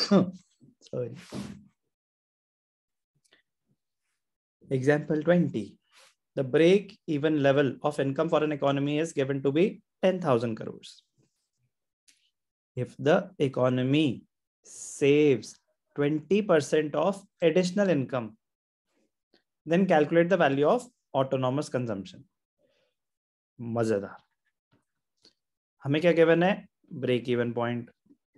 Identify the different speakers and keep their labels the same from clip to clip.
Speaker 1: Sorry. Example 20. The break-even level of income for an economy is given to be 10,000 crores. If the economy saves 20% of additional income, then calculate the value of autonomous consumption. मजेदार. हमें क्या given है? Break even point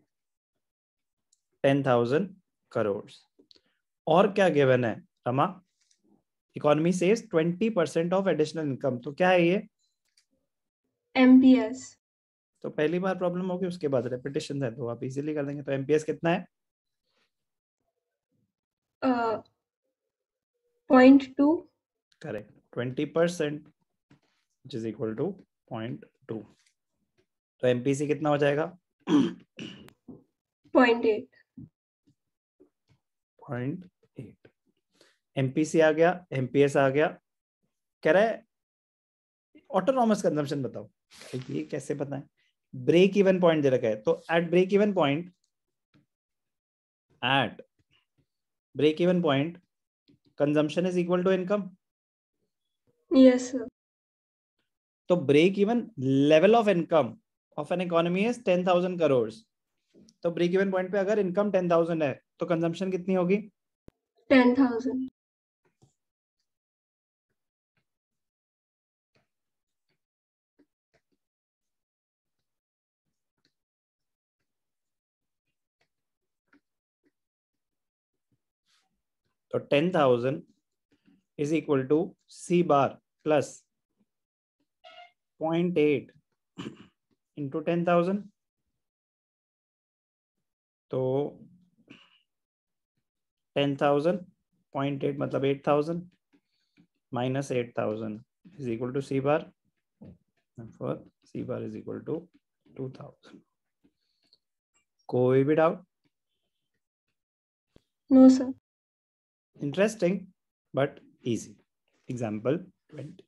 Speaker 1: 10,000 crore. और क्या given है Rama? Economy saves 20% of additional income. तो क्या है ये?
Speaker 2: MPS.
Speaker 1: तो पहली बार प्रॉब्लम होगी, उसके बाद रेपिटेशन है, तो आप इजीली कर देंगे. तो एमपीएस कितना है?
Speaker 2: 0.2.
Speaker 1: Correct. 20% which is equal to 0.2. तो एमपीसी कितना हो जाएगा?
Speaker 2: 0.8.
Speaker 1: 0.8. एमपीसी आ गया, एमपीएस आ गया. कह रहा है ऑटोनॉमस कंजम्पशन बताओ. ये कैसे बताएं? ब्रेक इवन पॉइंट दे रखा है, तो at break even point consumption is equal to income.
Speaker 2: Yes, sir.
Speaker 1: तो break even level of income of an economy is 10,000 crore. तो ब्रेक इवन पॉइंट पे अगर इनकम 10,000 है तो कंजम्पशन कितनी होगी?
Speaker 2: 10,000.
Speaker 1: तो 10,000 is equal to C bar plus 0.8 into 10,000. तो 10,000 0.8 मतलब 8,000 minus 8,000 is equal to C bar. Therefore C bar is equal to 2,000. कोई भी doubt?
Speaker 2: No, sir.
Speaker 1: Interesting but easy. Example 20.